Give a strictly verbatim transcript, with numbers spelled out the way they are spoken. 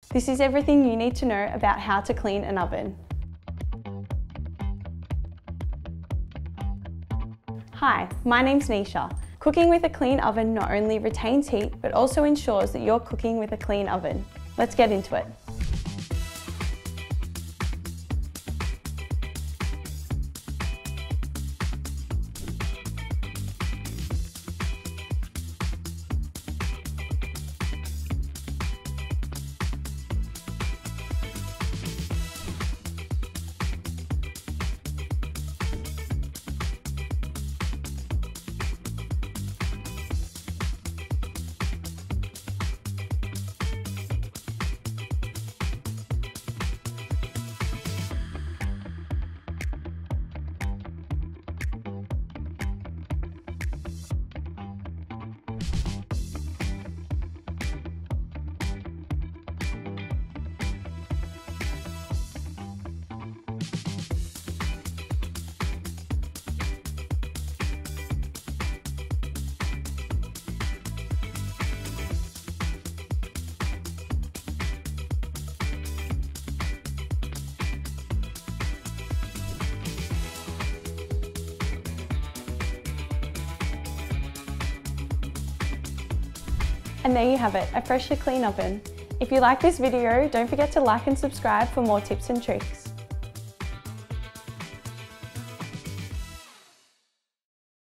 This is everything you need to know about how to clean an oven. Hi, my name's Nisha. Cooking with a clean oven not only retains heat, but also ensures that you're cooking with a clean oven. Let's get into it. And there you have it, a freshly clean oven. If you like this video, don't forget to like and subscribe for more tips and tricks.